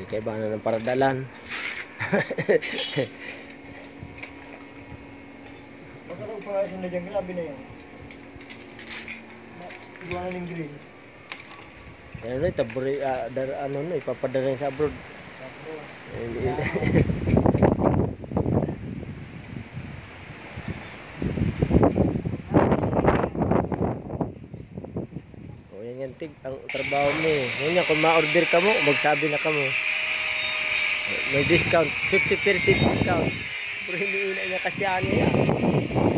kay ba na ng paradalan. Baka lang pa na dyan, grabe na yan. Iwanan ng green. Ano na, taburi, ano na, ipapadala sa abroad. O yan yan, tig, ang trabaho mo eh. Yan yan, kung ma-order ka mo, magsabi na ka mo. May discount, 50% discount. Pero hindi na niya kasi ano yan.